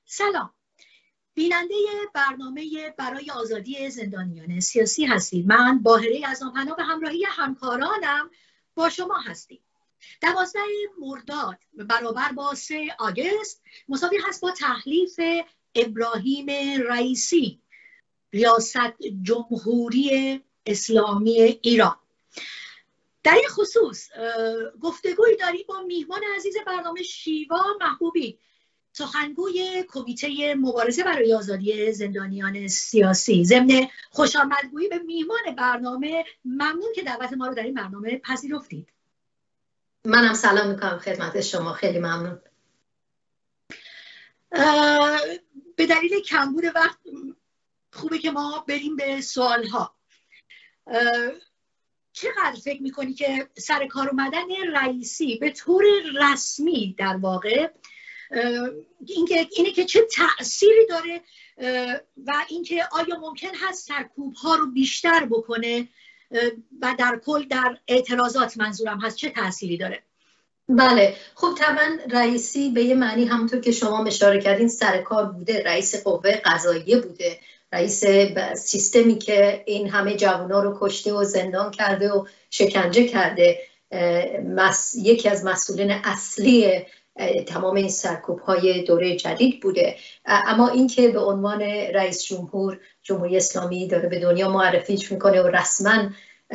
سلام، بیننده برنامه برای آزادی زندانیان سیاسی هستید. من باهره اعظم‌پناه به همراهی همکارانم با شما هستیم. 12 مرداد برابر با 3 آگوست مساوی هست با تحلیف ابراهیم رئیسی ریاست جمهوری اسلامی ایران. در این خصوص گفتگوی داریم با میهمان عزیز برنامه شیوا محبوبی، سخنگوی کمیته مبارزه برای آزادی زندانیان سیاسی. ضمن خوشامدگویی به میهمان برنامه، ممنون که دعوت ما رو در این برنامه پذیرفتید. منم سلام میکنم خدمت شما، خیلی ممنون. به دلیل کمبود وقت خوبه که ما بریم به سوالها. چقدر فکر میکنی که سر کار اومدن رئیسی به طور رسمی در واقع اینه که چه تأثیری داره و اینکه آیا ممکن هست سرکوب ها رو بیشتر بکنه و در کل در اعتراضات منظورم هست چه تأثیری داره؟ بله، خب طبعا رئیسی به یه معنی همونطور که شما اشاره کردین سر کار بوده، رئیس قوه قضاییه بوده، رئیس سیستمی که این همه جوانا رو کشته و زندان کرده و شکنجه کرده، یکی از مسئولین اصلی تمام این سرکوب های دوره جدید بوده. اما این که به عنوان رئیس جمهوری اسلامی داره به دنیا معرفیش میکنه و رسما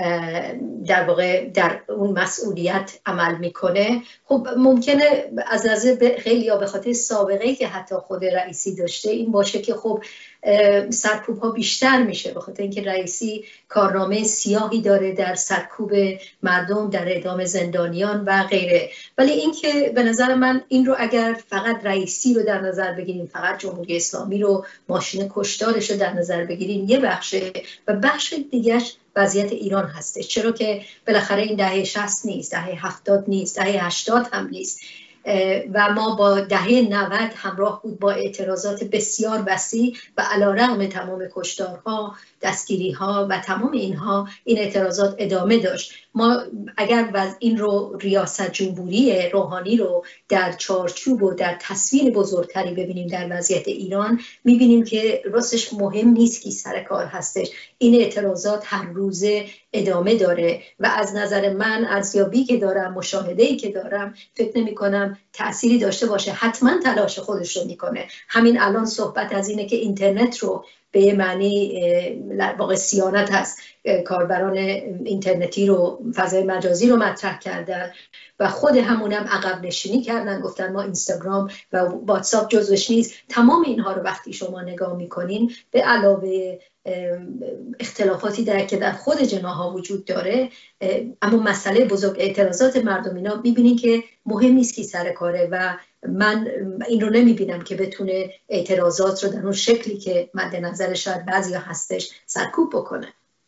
در واقع در اون مسئولیت عمل میکنه، خب ممکنه از نظر خیلی یا به خاطر سابقه‌ای که حتی خود رئیسی داشته این باشه که خب سرکوب ها بیشتر میشه، به خاطر اینکه رئیسی کارنامه سیاهی داره در سرکوب مردم، در اعدام زندانیان و غیره. ولی اینکه به نظر من این رو اگر فقط رئیسی رو در نظر بگیریم، فقط جمهوری اسلامی رو، ماشین کشتارش رو در نظر بگیریم یه بخشه و بخش دیگهش وضعیت ایران هستش، چرا که بالاخره این دهه 60 نیست، دهه 70 نیست، دهه 80 هم نیست و ما با دهه 90 همراه بود با اعتراضات بسیار وسیع و علیرغم تمام کشتارها، دستگیری‌ها و تمام اینها این اعتراضات ادامه داشت. ما اگر این رو ریاست جمهوری روحانی رو در چارچوب و در تصویر بزرگتری ببینیم در وضعیت ایران، می‌بینیم که راستش مهم نیست کی سر کار هستش، این اعتراضات هر روزه ادامه داره و از نظر من ارزیابی که دارم، مشاهده‌ای که دارم، فکر نمی‌کنم تأثیری داشته باشه. حتما تلاش خودش رو میکنه. همین الان صحبت از اینه که اینترنت رو به یه معنی واقع صیانت هست، کاربران اینترنتی رو، فضای مجازی رو مطرح کردن و خود همونم عقب نشینی کردن، گفتن ما اینستاگرام و واتساپ جزوش نیست. تمام اینها رو وقتی شما نگاه میکنین به علاوه اختلافاتی که در خود جناح‌ها وجود داره، اما مسئله بزرگ اعتراضات مردم اینا میبینین که مهم نیست کی سر کاره و من این رو نمیبینم که بتونه اعتراضات رو در اون شکلی که مد نظر شاید بعضیا هستش سرکوب بکنه.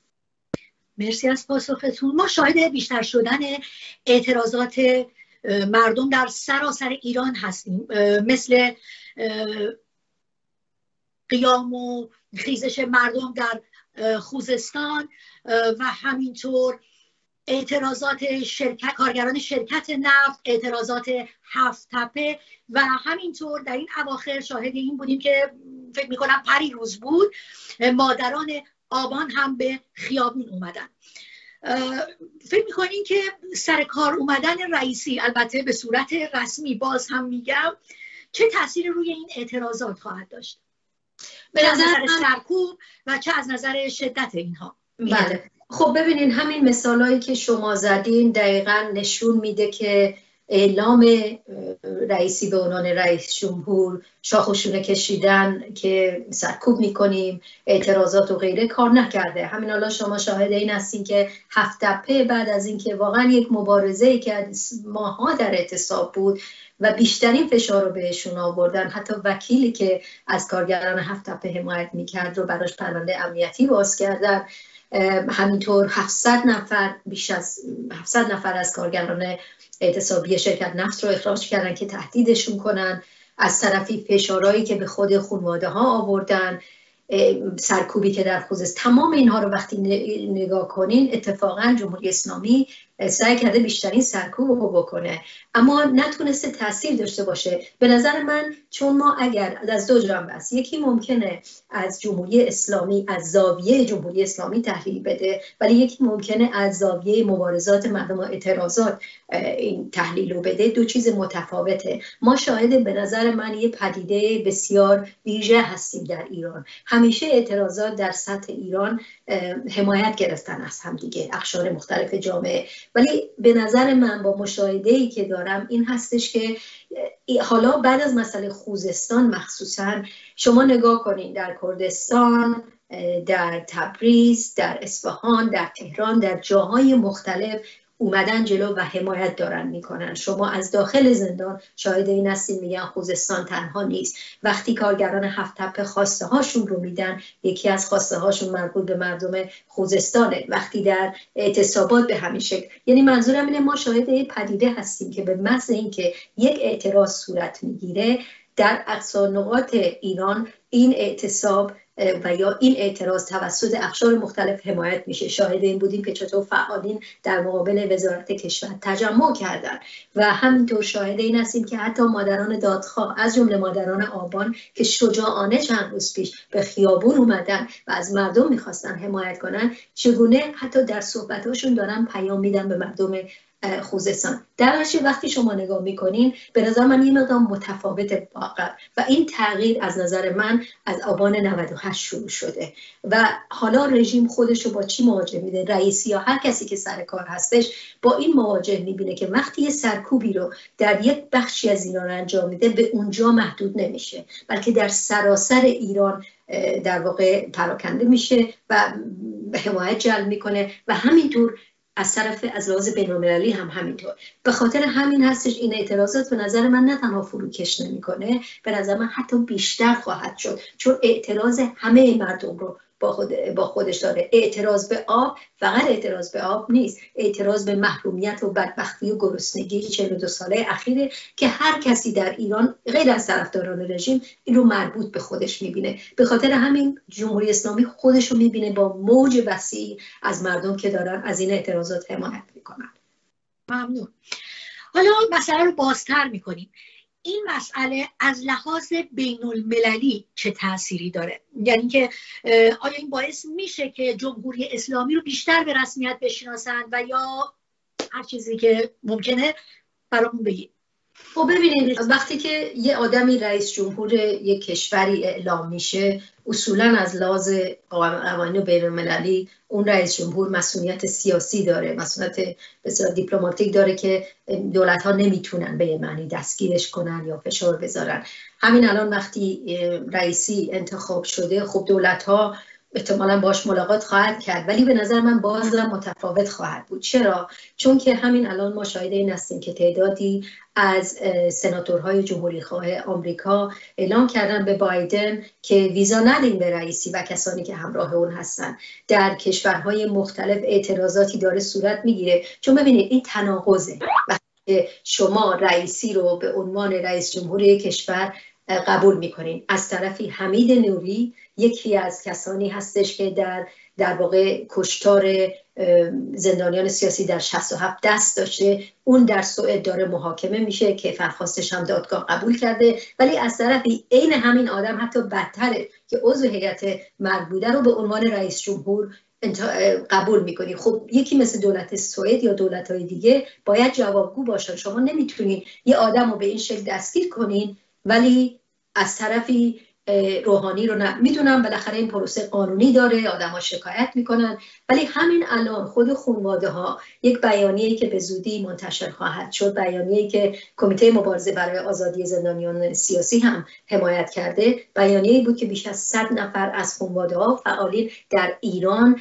مرسی از پاسختون. ما شاهد بیشتر شدن اعتراضات مردم در سراسر ایران هستیم، مثل قیام و خیزش مردم در خوزستان و همینطور اعتراضات کارگران شرکت نفت، اعتراضات هفت تپه و همینطور در این اواخر شاهد این بودیم که فکر میکنم پریروز بود مادران آبان هم به خیابون اومدن. فکر میکنین که سر کار اومدن رئیسی، البته به صورت رسمی، باز هم میگم، چه تأثیری روی این اعتراضات خواهد داشت؟ به نظر سرکوب و چه از نظر شدت اینها؟ بله، خب ببینین همین مثالایی که شما زدین دقیقاً نشون میده که اعلام رئیسی به عنوان رئیس جمهور، شاخ و شونه کشیدن که سرکوب میکنیم، اعتراضات و غیره کار نکرده. همین الان شما شاهد این هستین که هفت تپه بعد از اینکه واقعاً یک مبارزه‌ای که ماها در اعتصاب بود و بیشترین فشار رو بهشون آوردن، حتی وکیلی که از کارگران هفت تپه حمایت میکرد رو براش پرونده امنیتی باز کردن. همینطور 700 نفر، بیش از 700 نفر از کارگران اعتصابی شرکت نفت رو اخراج کردن که تهدیدشون کنن. از طرفی فشارهایی که به خود خانواده ها آوردن، سرکوبی که در خوزستان، تمام اینها رو وقتی نگاه کنین اتفاقا جمهوری اسلامی سعی کرده بیشترین سرکوب رو بکنه اما نتونسته تاثیر داشته باشه. به نظر من چون ما اگر از دو جنبه است، یکی ممکنه از جمهوری اسلامی از زاویه جمهوری اسلامی تحلیل بده ولی یکی ممکنه از زاویه مبارزات مردم و اعتراضات این تحلیل رو بده. دو چیز متفاوته. ما شاهد به نظر من یه پدیده بسیار ویژه هستیم در ایران. همیشه اعتراضات در سطح ایران حمایت گرفتن از هم دیگه، اقشار مختلف جامعه، ولی به نظر من با مشاهده‌ای که دارم این هستش که حالا بعد از مسئله خوزستان مخصوصا شما نگاه کنین در کردستان، در تبریز، در اصفهان، در تهران، در جاهای مختلف اومدن جلو و حمایت دارن میکنن. شما از داخل زندان شاهد این هستین میگن خوزستان تنها نیست. وقتی کارگران هفت تپه خواسته هاشون رو میدن، یکی از خواسته هاشون مربوط به مردم خوزستانه. وقتی در اعتصابات به همین شکل، یعنی منظورم اینه ما شاهد این پدیده هستیم که به محض اینکه یک اعتراض صورت میگیره در اقصا نقاط ایران این اعتصاب و یا این اعتراض توسط اقشار مختلف حمایت میشه. شاهد این بودیم که چطور فعالین در مقابل وزارت کشور تجمع کردن و همینطور شاهد این هستیم که حتی مادران دادخواه از جمله مادران آبان که شجاعانه چند روز پیش به خیابون اومدن و از مردم میخواستن حمایت کنن، چگونه حتی در صحبتاشون دارن پیام میدن به مردم خوزستان. در نتیجه وقتی شما نگاه میکنین به نظر من یه مقدار متفاوت واقع و این تغییر از نظر من از آبان 98 شروع شده و حالا رژیم خودش رو با چی مواجه میده؟ رئیسی یا هر کسی که سر کار هستش با این مواجه میبینه که وقتی یه سرکوبی رو در یک بخشی از ایران انجام میده به اونجا محدود نمیشه بلکه در سراسر ایران در واقع پراکنده میشه و حمایت جلب میکنه و همینطور از طرف از لحاظ بین‌المللی هم همینطور. به خاطر همین هستش این اعتراضات به نظر من نه تنها فروکش نمی‌کنه، به نظر من حتی بیشتر خواهد شد چون اعتراض همه مردم رو با خودش داره. اعتراض به آب فقط اعتراض به آب نیست، اعتراض به محرومیت و بدبختی و گرسنگی 42 ساله اخیره که هر کسی در ایران غیر از طرفداران رژیم این رو مربوط به خودش میبینه. به خاطر همین جمهوری اسلامی خودش رو میبینه با موج وسیع از مردم که دارن از این اعتراضات حمایت میکنن. ممنون. حالا مسئله رو بازتر میکنیم. این مسئله از لحاظ بین المللی چه تأثیری داره؟ یعنی که آیا این باعث میشه که جمهوری اسلامی رو بیشتر به رسمیت بشناسن و یا هر چیزی که ممکنه برامون بگید؟ خب ببینید وقتی که یه آدمی رئیس جمهور یک کشوری اعلام میشه اصولا از لحاظ قوانین بین‌المللی اون رئیس جمهور مسئولیت سیاسی داره، مسئولیت بسیار دیپلماتیک داره که دولت‌ها نمیتونن به معنی دستگیرش کنن یا فشار بذارن. همین الان وقتی رئیسی انتخاب شده خب دولت‌ها احتمالاً باش ملاقات خواهد کرد ولی به نظر من بازم متفاوت خواهد بود. چرا؟ چون که همین الان ما شاهد این هستیم که تعدادی از سناتورهای جمهوری خواه آمریکا اعلام کردن به بایدن که ویزا ندین به رئیسی و کسانی که همراه اون هستن. در کشورهای مختلف اعتراضاتی داره صورت میگیره چون ببینید این تناقضه. وقتی شما رئیسی رو به عنوان رئیس جمهوری کشور قبول میکنین، از طرفی حمید نوری یکی از کسانی هستش که در واقع کشتار زندانیان سیاسی در 67 دست داشته، اون در سوئد داره محاکمه میشه که فرخواستش هم دادگاه قبول کرده، ولی از طرفی عین همین آدم حتی بدتره که عضو هیئت مرگ بوده رو به عنوان رئیس جمهور قبول میکنی. خب یکی مثل دولت سوئد یا دولت‌های دیگه باید جوابگو باشن. شما نمیتونین یه آدم رو به این شکل دستگیر کنین ولی از طرفی روحانی رو میدونم بالاخره این پروسه قانونی داره، آدم‌ها شکایت میکنن، ولی همین الان خود خانواده ها یک بیانیه‌ای که به زودی منتشر خواهد شد، بیانیه‌ای که کمیته مبارزه برای آزادی زندانیان سیاسی هم حمایت کرده، بیانیه‌ای بود که بیش از 100 نفر از خانواده ها فعالین در ایران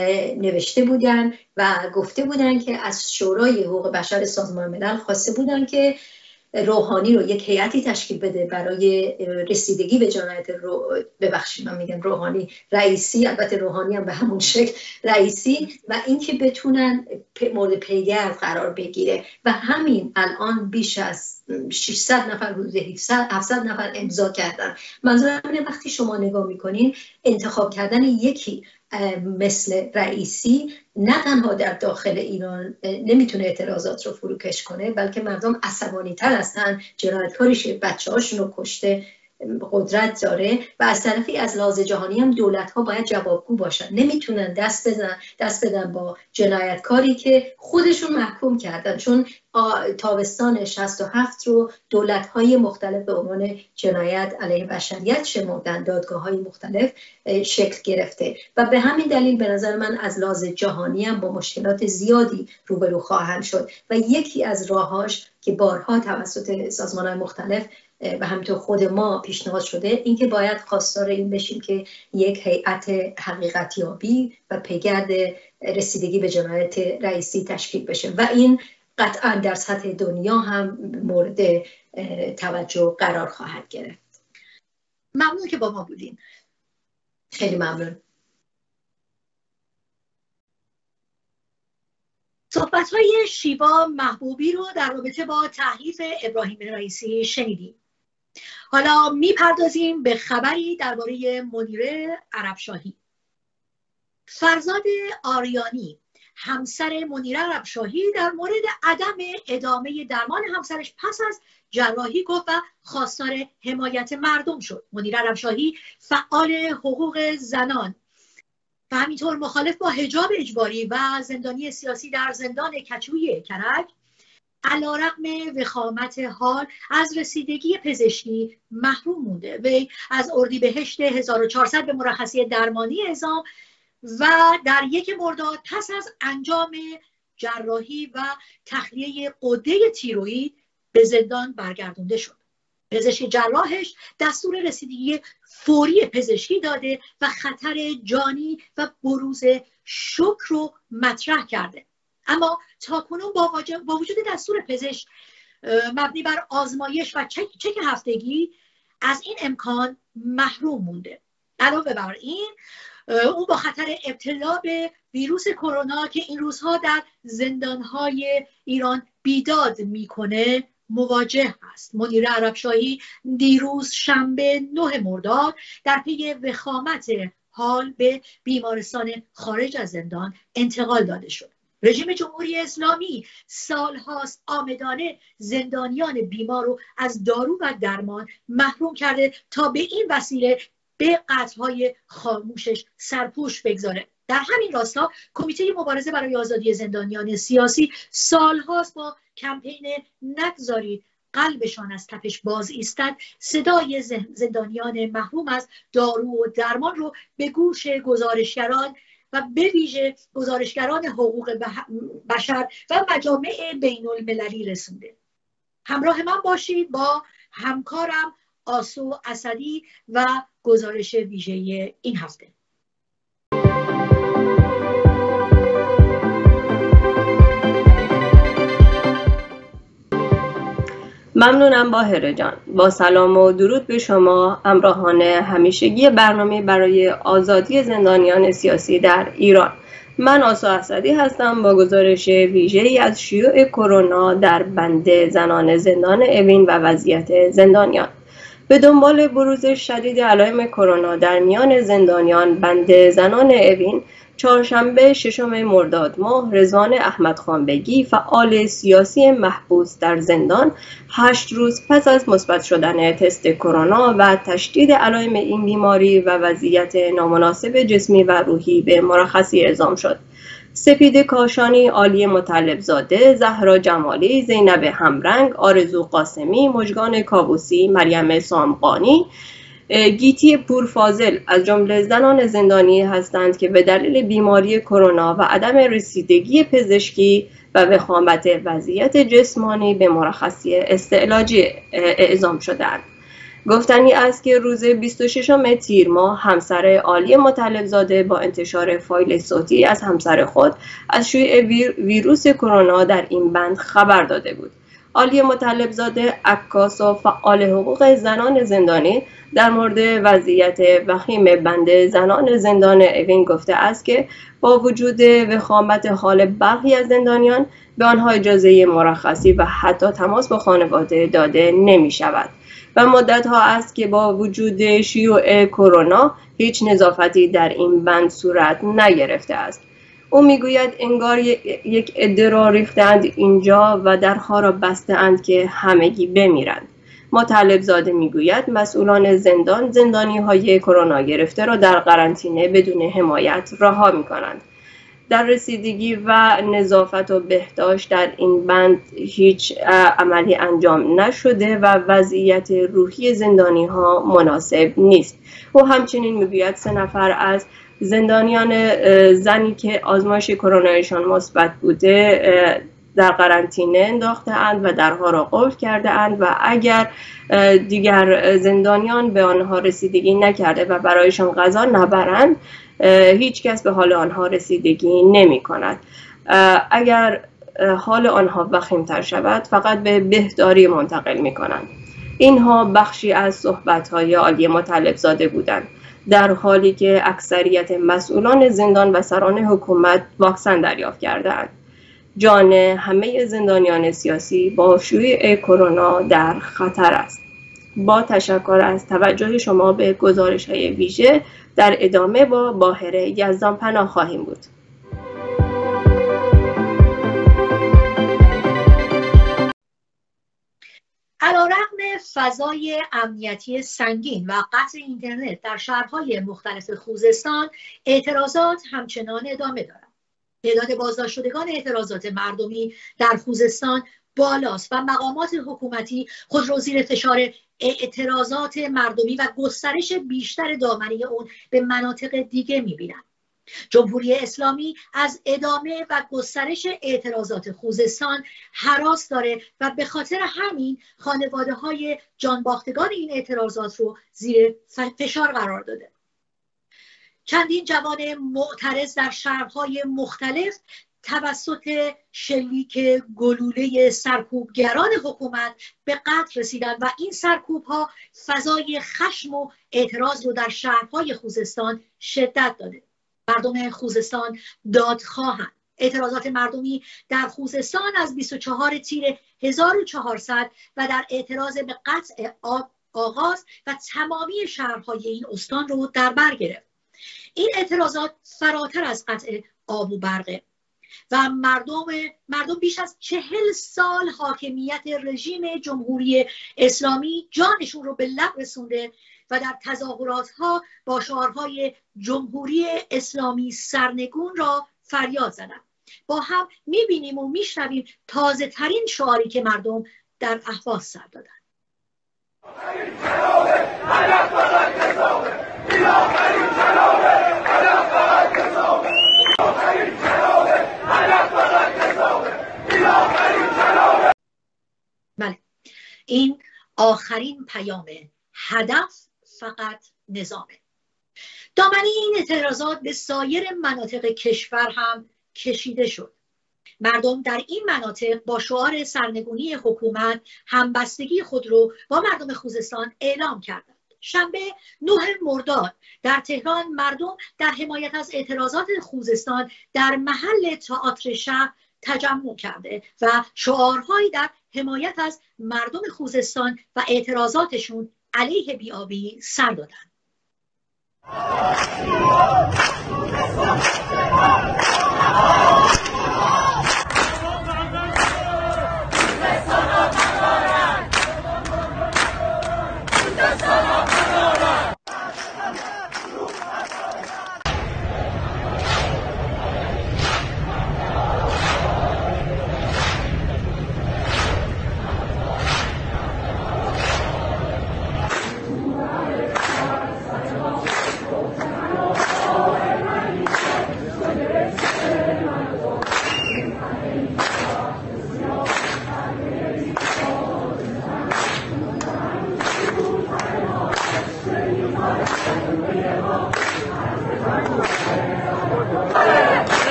نوشته بودن و گفته بودن که از شورای حقوق بشر سازمان ملل خواسته بودن که روحانی رو یک هیئتی تشکیل بده برای رسیدگی به جنایت ببخشید من میگم روحانی، رئیسی، البته روحانی هم به همون شکل رئیسی، و اینکه بتونن مورد پیگرد قرار بگیره و همین الان بیش از 600 نفر حدود 700 نفر امضا کردن. منظورم اینه وقتی شما نگاه میکنین انتخاب کردن یکی مثل رئیسی نه تنها در داخل ایران نمیتونه اعتراضات رو فروکش کنه، بلکه مردم عصبانی تر هستن، جنایتکاریش بچه هاشون رو کشته، قدرت داره و از طرفی از لحاظ جهانی هم دولت ها باید جوابگو باشن، نمیتونن دست بدن با جنایتکاری که خودشون محکوم کردن، چون تابستان 67 رو دولت های مختلف به عنوان جنایت علیه بشریت شمردن، دادگاه های مختلف شکل گرفته و به همین دلیل به نظر من از لحاظ جهانی هم با مشکلات زیادی روبرو خواهند شد و یکی از راهاش که بارها توسط سازمان‌های مختلف و همینطور خود ما پیشنهاد شده اینکه باید خواستار این بشیم که یک هیئت حقیقتیابی و پیگرد رسیدگی به جنایت رئیسی تشکیل بشه و این قطعا در سطح دنیا هم مورد توجه قرار خواهد گرفت. ممنون که با ما بودین. خیلی ممنون. صحبت‌های شیوا محبوبی رو در رابطه با تحریف ابراهیم رئیسی شنیدیم. حالا میپردازیم به خبری درباره منیره عربشاهی. فرزاد آریانی همسر منیره عربشاهی در مورد عدم ادامه درمان همسرش پس از جراحی گفت و خواستار حمایت مردم شد. منیره عربشاهی فعال حقوق زنان و همینطور مخالف با حجاب اجباری و زندانی سیاسی در زندان کچوی کرج علیرغم وخامت حال از رسیدگی پزشکی محروم مونده. وی از اردیبهشت 1400 به مرخصی درمانی اعزام و در 1 مرداد پس از انجام جراحی و تخلیه غده تیروئید به زندان برگردونده شد. پزشک جراحش دستور رسیدگی فوری پزشکی داده و خطر جانی و بروز شوک رو مطرح کرده، اما تاکنون با وجود دستور پزشک مبنی بر آزمایش و چک هفتگی از این امکان محروم مونده. علاوه بر این او با خطر ابتلا به ویروس کرونا که این روزها در زندانهای ایران بیداد میکنه مواجه است. منیره عربشاهی دیروز شنبه 9 مرداد در پی وخامت حال به بیمارستان خارج از زندان انتقال داده شد. رژیم جمهوری اسلامی سالهاست آمدانه زندانیان بیمار رو از دارو و درمان محروم کرده تا به این وسیله به قتل‌های خاموشش سرپوش بگذاره. در همین راستا کمیته مبارزه برای آزادی زندانیان سیاسی سالهاست با کمپین نگذارید قلبشان از تپش باز ایستد صدای زندانیان محروم از دارو و درمان رو به گوش گزارشگران و به ویژه گزارشگران حقوق بشر و مجامع بین المللی رسونده. همراه من باشید با همکارم آسو اسدی و گزارش ویژه این هفته. ممنونم باهره جان. با سلام و درود به شما همراهان همیشگی برنامه برای آزادی زندانیان سیاسی در ایران. من آسو اسدی هستم با گزارش ویژه‌ای از شیوع کرونا در بند زنان زندان اوین و وضعیت زندانیان. به دنبال بروز شدید علائم کرونا در میان زندانیان بند زنان اوین چهارشنبه 6 مرداد ماه رضوان احمدخانبگی فعال سیاسی محبوس در زندان 8 روز پس از مثبت شدن تست کرونا و تشدید علائم این بیماری و وضعیت نامناسب جسمی و روحی به مرخصی اعزام شد. سپید کاشانی، عالی مطلبزاده، زهرا جمالی، زینب همرنگ، آرزو قاسمی، مژگان کاووسی، مریم سامقانی، گیتی پورفاضل از جمله زنان زندانی هستند که به دلیل بیماری کرونا و عدم رسیدگی پزشکی و وخامت وضعیت جسمانی به مرخصی استعلاجی اعزام شدند. گفتنی است که روز 26 تیر ماه همسر عالی مطلبزاده با انتشار فایل صوتی از همسر خود از شیوع ویروس کرونا در این بند خبر داده بود. عالی مطلبزاده، عکاس و فعال حقوق زنان زندانی، در مورد وضعیت وخیم بند زنان زندان اوین گفته است که با وجود وخامت حال برخی از زندانیان به آنها اجازه مرخصی و حتی تماس با خانواده داده نمی شود و مدت‌ها است که با وجود شیوع کرونا هیچ نظافتی در این بند صورت نگرفته است. او میگوید انگار یک عده را ریختند اینجا و درها را بسته‌اند که همگی بمیرند. مطلبزاده میگوید مسئولان زندان زندانی‌های کرونا گرفته را در قرنطینه بدون حمایت رها می‌کنند. در رسیدگی و نظافت و بهداشت در این بند هیچ عملی انجام نشده و وضعیت روحی زندانی‌ها مناسب نیست. او همچنین میگوید 3 نفر از زندانیان زنی که آزمایش کرونایشان مثبت بوده در قرنطینه انداخته اند و درها را قفل کرده اند و اگر دیگر زندانیان به آنها رسیدگی نکرده و برایشان غذا نبرند هیچ کس به حال آنها رسیدگی نمی کند. اگر حال آنها وخیم‌تر شود فقط به بهداری منتقل می کنند. اینها بخشی از صحبت‌های عالی مطلبزاده بودند در حالی که اکثریت مسئولان زندان و سران حکومت واکسن دریافت کردند. جان همه زندانیان سیاسی با شیوع کرونا در خطر است. با تشکر از توجه شما به گزارش‌های ویژه در ادامه با باهره یزدانپناه خواهیم بود. علیرغم فضای امنیتی سنگین و قطع اینترنت در شهرهای مختلف خوزستان، اعتراضات همچنان ادامه دارد. تعداد بازداشت شدگان اعتراضات مردمی در خوزستان بالاست و مقامات حکومتی خود را زیر فشار اعتراضات مردمی و گسترش بیشتر دامنه اون به مناطق دیگه می‌بینند. جمهوری اسلامی از ادامه و گسترش اعتراضات خوزستان هراس داره و به خاطر همین خانواده‌های جانباختگان این اعتراضات رو زیر فشار قرار داده. چندین جوان معترض در شهرهای مختلف توسط شلیک گلوله سرکوبگران حکومت به قتل رسیدند و این سرکوب‌ها فضای خشم و اعتراض رو در شهرهای خوزستان شدت داده. مردم خوزستان دادخواهند. اعتراضات مردمی در خوزستان از 24 تیر 1400 و در اعتراض به قطع آب آغاز و تمامی شهرهای این استان رو در بر گرفت. این اعتراضات فراتر از قطع آب و برقه و مردم بیش از 40 سال حاکمیت رژیم جمهوری اسلامی جانشون رو به لب رسونده و در تظاهرات‌ها با شعارهای جمهوری اسلامی سرنگون را فریاد زدند. با هم می‌بینیم و می‌شنویم تازه ترین شعاری که مردم در اهواز سر دادند. بله، این آخرین پیام هدف فقط نظامه. دامنه این اعتراضات به سایر مناطق کشور هم کشیده شد. مردم در این مناطق با شعار سرنگونی حکومت همبستگی خود رو با مردم خوزستان اعلام کردند. شنبه 9 مرداد در تهران مردم در حمایت از اعتراضات خوزستان در محل تئاتر شهر تجمع کرده و شعارهایی در حمایت از مردم خوزستان و اعتراضاتشون علیه بی‌آبی سر دادند.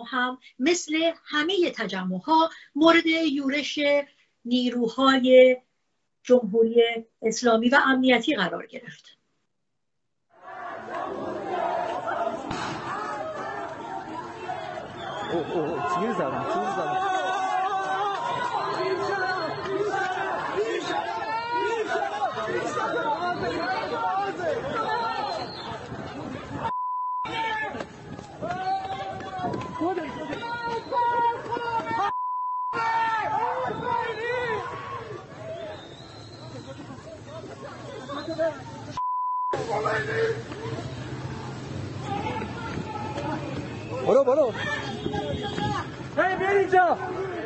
هم مثل همه تجمع‌ها مورد یورش نیروهای جمهوری اسلامی و امنیتی قرار گرفت. برو هی بیا اینجا.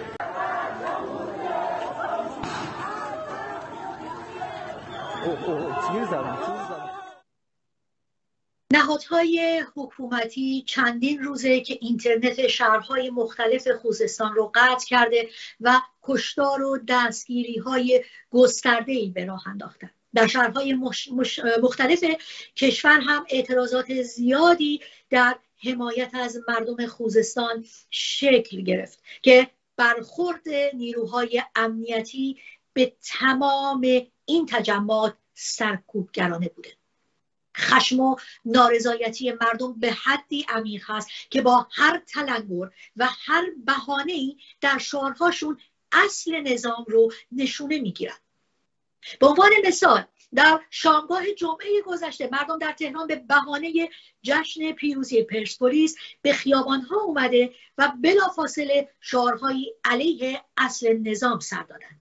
نهادهای حکومتی چندین روزه که اینترنت شهرهای مختلف خوزستان رو قطع کرده و کشتار و دستگیری‌های گسترده‌ای به راه انداختن. در شهرهای مختلف کشور هم اعتراضات زیادی در حمایت از مردم خوزستان شکل گرفت که برخورد نیروهای امنیتی به تمام این تجمعات سرکوبگرانه بوده. خشم و نارضایتی مردم به حدی عمیق هست که با هر تلنگر و هر بهانه‌ای در شعارهاشون اصل نظام رو نشونه میگیرن. به عنوان مثال در شامگاه جمعه گذشته مردم در تهران به بهانه جشن پیروزی پرسپولیس به خیابان‌ها اومده و بلافاصله شعارهایی علیه اصل نظام سر دادند.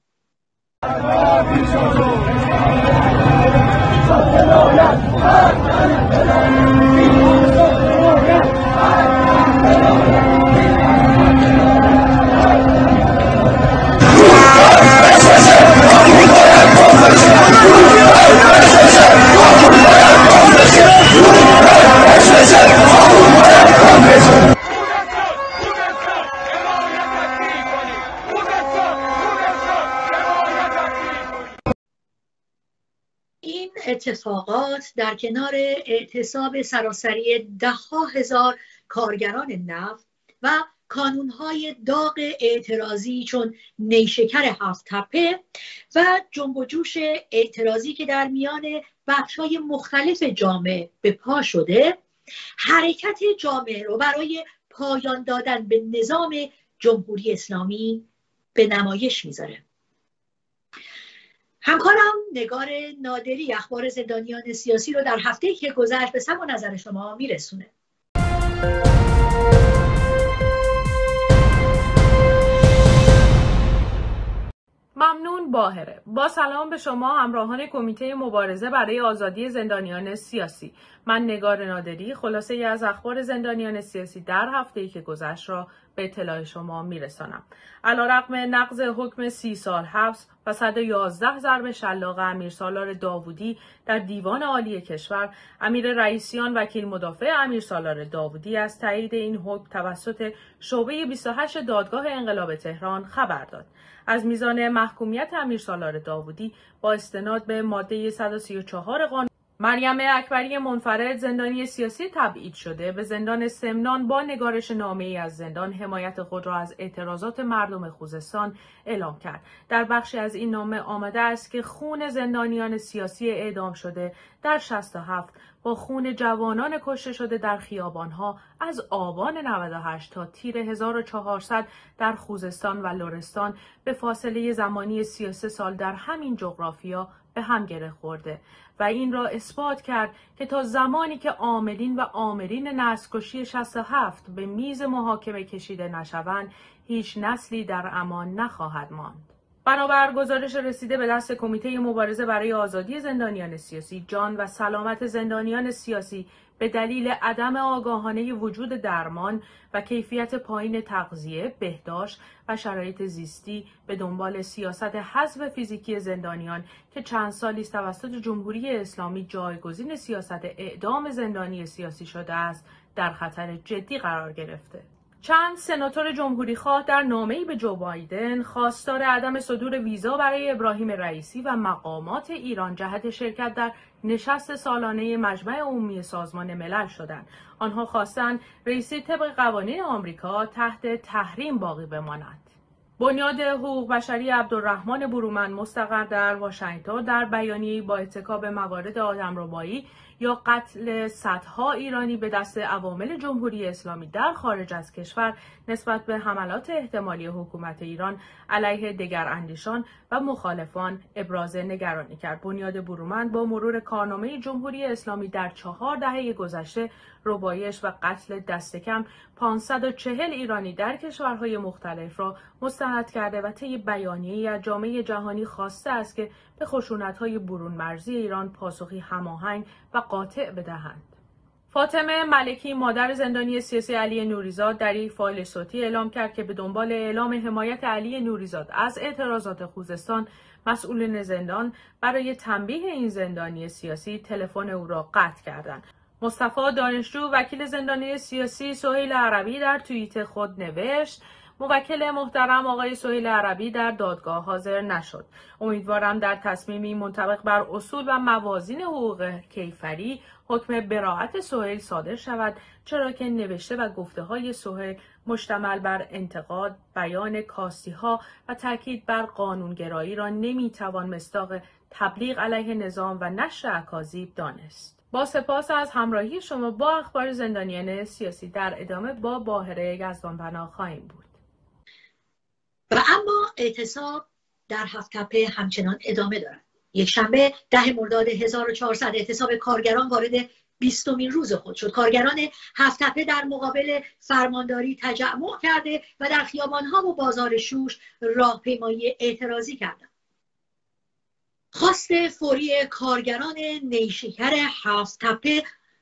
این اتفاقات در کنار اعتصاب سراسری ده‌ها هزار کارگران نفت و کانون‌های داغ اعتراضی چون نیشکر هفت تپه و جنب و جوش اعتراضی که در میان بخش‌های مختلف جامعه به پا شده، حرکت جامعه رو برای پایان دادن به نظام جمهوری اسلامی به نمایش میذاره. همکارم نگار نادری اخبار زندانیان سیاسی رو در هفته‌ای که گذشت به سمع و نظر شما میرسونه. ممنون باهره. با سلام به شما همراهان کمیته مبارزه برای آزادی زندانیان سیاسی. من نگار نادری خلاصه از اخبار زندانیان سیاسی در هفته‌ای که گذشت را به اطلاع شما میرسانم. علیرغم نقض حکم 30 سال حبس و 111 ضرب شلاق امیر سالار داوودی در دیوان عالی کشور، امیر رئیسیان وکیل مدافع امیر سالار داوودی از تایید این حکم توسط شعبه 28 دادگاه انقلاب تهران خبر داد. از میزان محکومیت امیر سالار داوودی با استناد به ماده 134 قانون مریم اکبری منفرد زندانی سیاسی تبعید شده به زندان سمنان با نگارش نامه‌ای از زندان حمایت خود را از اعتراضات مردم خوزستان اعلام کرد. در بخشی از این نامه آمده است که خون زندانیان سیاسی اعدام شده در 67 با خون جوانان کشته شده در خیابان‌ها از آبان 98 تا تیر 1400 در خوزستان و لرستان به فاصله زمانی 33 سال در همین جغرافیا به هم گره خورده و این را اثبات کرد که تا زمانی که عاملین و آمرین نسل‌کشی 67 به میز محاکمه کشیده نشوند، هیچ نسلی در امان نخواهد ماند. بنابر گزارش رسیده به دست کمیته مبارزه برای آزادی زندانیان سیاسی، جان و سلامت زندانیان سیاسی به دلیل عدم آگاهانه وجود درمان و کیفیت پایین تغذیه، بهداشت و شرایط زیستی به دنبال سیاست حذف فیزیکی زندانیان که چند سالی است توسط جمهوری اسلامی جایگزین سیاست اعدام زندانی سیاسی شده است، در خطر جدی قرار گرفته. چند سناتور جمهوریخواه در نامه‌ای به جو بایدن خواستار عدم صدور ویزا برای ابراهیم رئیسی و مقامات ایران جهت شرکت در نشست سالانه مجمع عمومی سازمان ملل شدند. آنها خواستند رئیسی طبق قوانین آمریکا تحت تحریم باقی بماند. بنیاد حقوق بشری عبدالرحمن برومند مستقر در واشنگتن در بیانیه‌ای با ارتکاب موارد آدمربایی یا قتل صدها ایرانی به دست عوامل جمهوری اسلامی در خارج از کشور نسبت به حملات احتمالی حکومت ایران علیه دگراندیشان و مخالفان ابراز نگرانی کرد. بنیاد برومند با مرور کارنامه جمهوری اسلامی در 4 دهه گذشته ربایش و قتل دست کم 540 ایرانی در کشورهای مختلف را مستند کرده و طی بیانیه‌ای از جامعه جهانی خواسته است که به خشونت‌های برون مرزی ایران پاسخی هماهنگ و قاطع بدهند. فاطمه ملکی مادر زندانی سیاسی علی نوریزاد در یک فایل صوتی اعلام کرد که به دنبال اعلام حمایت علی نوریزاد از اعتراضات خوزستان مسئولین زندان برای تنبیه این زندانی سیاسی تلفن او را قطع کردند. مصطفی دانشجو وکیل زندانی سیاسی سهیل عربی در توییت خود نوشت: موکل محترم آقای سهیل عربی در دادگاه حاضر نشد. امیدوارم در تصمیمی منطبق بر اصول و موازین حقوق کیفری حکم براءت سهیل صادر شود، چرا که نوشته و گفته های سهیل مشتمل بر انتقاد، بیان کاستی‌ها و تاکید بر قانونگرایی را نمیتوان مصداق تبلیغ علیه نظام و نشر اکاذیب دانست. با سپاس از همراهی شما با اخبار زندانیان سیاسی. در ادامه با باهره یزدانپناه خواهیم بود. و اما اعتصاب در هفت‌تپه همچنان ادامه دارد. یک شنبه 10 مرداد 1400 اعتصاب کارگران وارد 20مین روز خود شد. کارگران هفت‌تپه در مقابل فرمانداری تجمع کرده و در خیابان‌ها و بازار شوش راهپیمایی اعتراضی کردند. خواست فوری کارگران نیشکر هفت‌تپه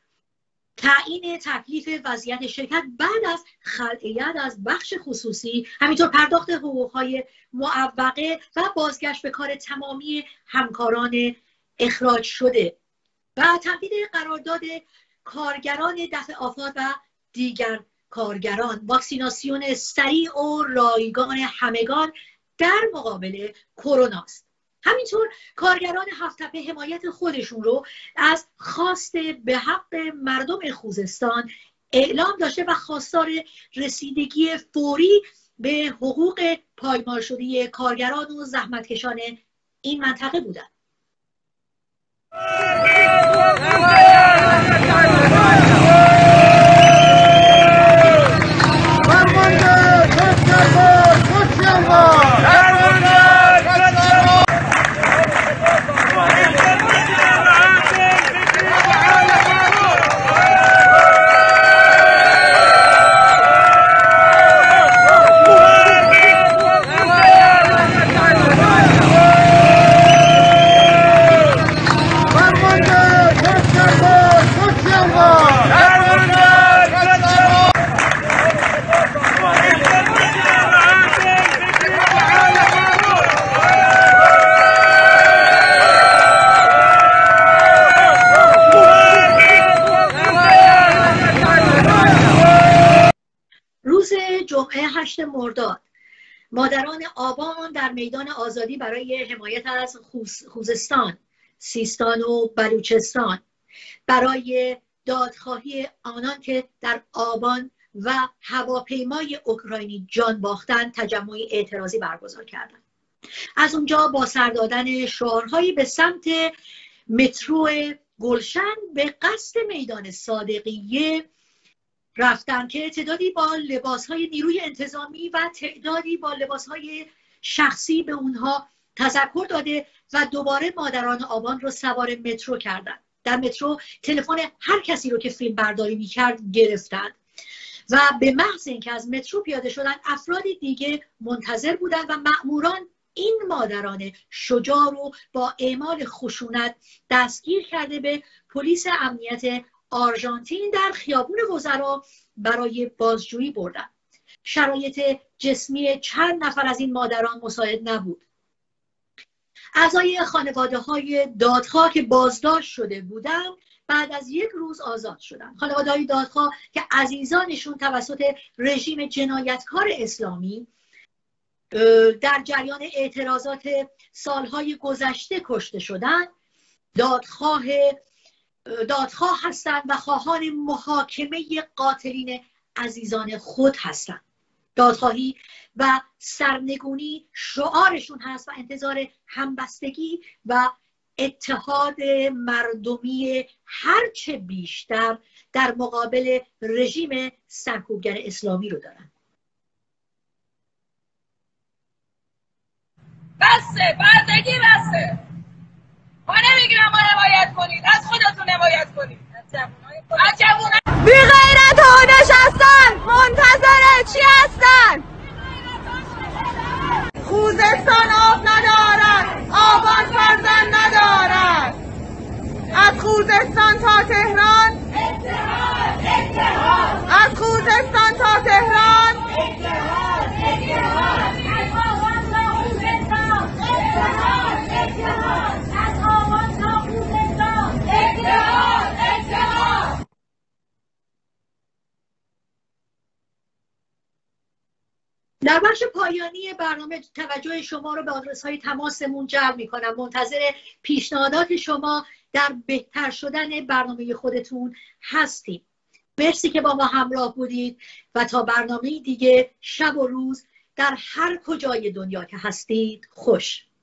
تعیین تکلیف وضعیت شرکت بعد از خلع ید از بخش خصوصی، همینطور پرداخت حقوق‌های معوقه و بازگشت به کار تمامی همکاران اخراج شده و تمدید قرارداد کارگران دفع آفات و دیگر کارگران، واکسیناسیون سریع و رایگان همگان در مقابل کرونا است. همینطور کارگران هفت‌تپه حمایت خودشون رو از خواست به حق مردم خوزستان اعلام داشته و خواستار رسیدگی فوری به حقوق پایمال شده کارگران و زحمتکشان این منطقه بودند. جمعه 8 مرداد مادران آبان در میدان آزادی برای حمایت از خوزستان، سیستان و بلوچستان برای دادخواهی آنان که در آبان و هواپیمای اوکراینی جان باختند تجمعی اعتراضی برگزار کردند. از اونجا با سر دادن شعارهایی به سمت مترو گلشن به قصد میدان صادقیه رفتن که تعدادی با لباسهای نیروی انتظامی و تعدادی با لباسهای شخصی به اونها تذکر داده و دوباره مادران آبان رو سوار مترو کردند. در مترو تلفن هر کسی رو که فیلم برداری میکرد گرفتند و به محض اینکه از مترو پیاده شدن افراد دیگه منتظر بودند و مأموران این مادران شجاع رو با اعمال خشونت دستگیر کرده به پلیس امنیت آرژانتین در خیابون وزرا برای بازجویی بردند. شرایط جسمی چند نفر از این مادران مساعد نبود. اعضای خانواده های دادخواه که بازداشت شده بودند بعد از 1 روز آزاد شدن. خانواده‌های دادخواه که عزیزانشون توسط رژیم جنایتکار اسلامی در جریان اعتراضات سالهای گذشته کشته شدن، دادخواه هستند و خواهان محاکمه قاتلین عزیزان خود هستند. دادخواهی و سرنگونی شعارشون هست و انتظار همبستگی و اتحاد مردمی هرچه بیشتر در مقابل رژیم سرکوبگر اسلامی رو دارن. بسه، بردگی بسه. ما نمیگیم ما حمایت کنید، از خودتون حمایت کنید. از جوونای بی غیرت ها نشستن، منتظر چی هستن؟ خوزستان آب ندارد، آبان فرزند ندارد. از خوزستان تا تهران اتحاد، اتحاد. از خوزستان تا تهران اتحاد، اتحاد. از آبان تا خوزستان اتحاد، اتحاد. از آبان تا خوزستان اتحاد، اتحاد. در بخش پایانی برنامه توجه شما رو به آدرس‌های تماسمون جلب می‌کنم. منتظر پیشنهادات شما در بهتر شدن برنامه خودتون هستیم. مرسی که با ما همراه بودید و تا برنامه دیگه شب و روز در هر کجای دنیا که هستید خوش.